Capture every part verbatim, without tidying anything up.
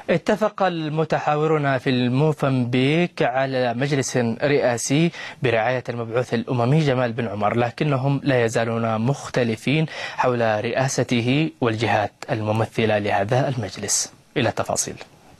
اتفق المتحاورون في الموزمبيق على مجلس رئاسي برعاية المبعوث الأممي جمال بن عمر، لكنهم لا يزالون مختلفين حول رئاسته والجهات الممثلة لهذا المجلس. إلى التفاصيل.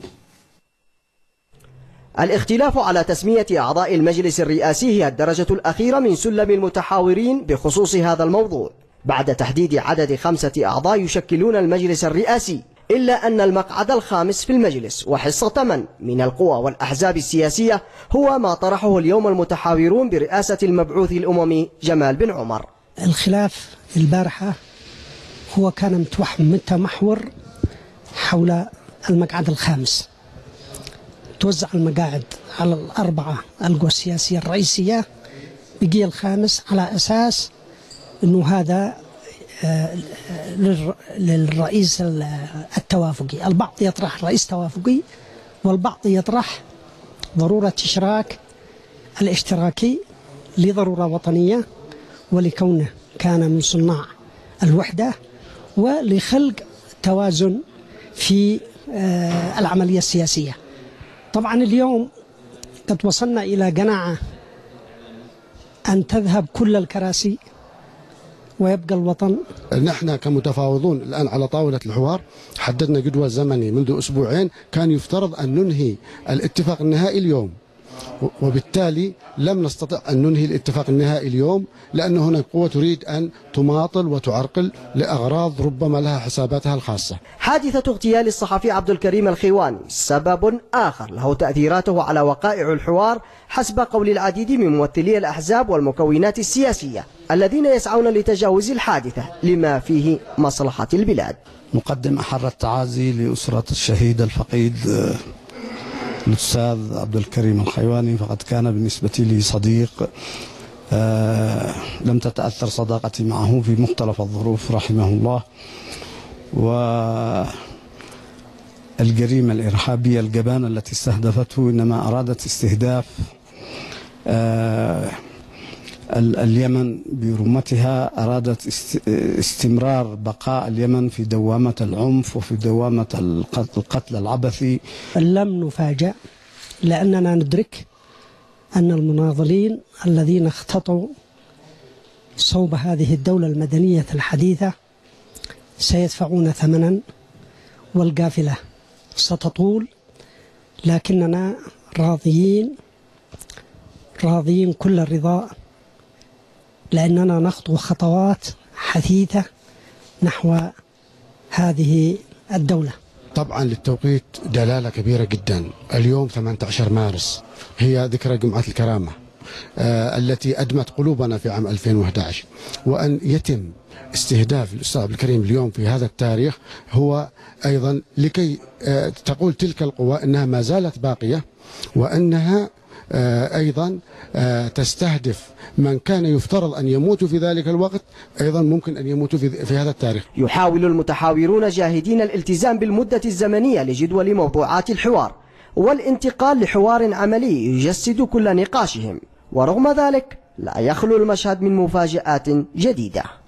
الاختلاف على تسمية أعضاء المجلس الرئاسي هي الدرجة الأخيرة من سلم المتحاورين بخصوص هذا الموضوع، بعد تحديد عدد خمسة أعضاء يشكلون المجلس الرئاسي، إلا أن المقعد الخامس في المجلس وحصة من من القوى والأحزاب السياسية هو ما طرحه اليوم المتحاورون برئاسة المبعوث الأممي جمال بن عمر. الخلاف البارحة هو كان متمحور حول المقعد الخامس. توزع المقاعد على الأربعة القوى السياسية الرئيسية، بقي الخامس على أساس أنه هذا للرئيس التوافقي. البعض يطرح رئيس توافقي والبعض يطرح ضرورة إشراك الاشتراكي لضرورة وطنية ولكونه كان من صناع الوحدة ولخلق توازن في العملية السياسية. طبعا اليوم قد وصلنا إلى قناعة أن تذهب كل الكراسي ويبقى الوطن. نحن كمتفاوضون الآن على طاولة الحوار حددنا جدول زمني منذ أسبوعين، كان يفترض أن ننهي الاتفاق النهائي اليوم، وبالتالي لم نستطع أن ننهي الاتفاق النهائي اليوم لأن هناك قوة تريد أن تماطل وتعرقل لأغراض ربما لها حساباتها الخاصة. حادثة اغتيال الصحفي عبد الكريم الخيواني سبب آخر له تأثيراته على وقائع الحوار حسب قول العديد من ممثلي الأحزاب والمكونات السياسية الذين يسعون لتجاوز الحادثة لما فيه مصلحة البلاد. مقدم أحر التعازي لأسرة الشهيد الفقيد الأستاذ عبد الكريم الخيواني، فقد كان بالنسبة لي صديق آه لم تتأثر صداقتي معه في مختلف الظروف رحمه الله. والجريمة الإرهابية الجبانة التي استهدفته إنما أرادت استهداف آه اليمن برمتها، أرادت استمرار بقاء اليمن في دوامة العنف وفي دوامة القتل العبثي. لم نفاجأ لأننا ندرك أن المناضلين الذين اختطوا صوب هذه الدولة المدنية الحديثة سيدفعون ثمنا والقافلة ستطول، لكننا راضيين راضيين كل الرضا لأننا نخطو خطوات حثيثة نحو هذه الدولة. طبعا للتوقيت دلالة كبيرة جدا. اليوم ثمانية عشر مارس هي ذكرى جمعة الكرامة آه التي أدمت قلوبنا في عام ألفين وأحد عشر، وأن يتم استهداف الأستاذ عبد الكريم اليوم في هذا التاريخ هو أيضا لكي آه تقول تلك القوى أنها ما زالت باقية، وأنها أيضا تستهدف من كان يفترض أن يموتوا في ذلك الوقت، أيضا ممكن أن يموتوا في, في هذا التاريخ. يحاول المتحاورون جاهدين الالتزام بالمدة الزمنية لجدول موضوعات الحوار والانتقال لحوار عملي يجسد كل نقاشهم، ورغم ذلك لا يخلو المشهد من مفاجآت جديدة.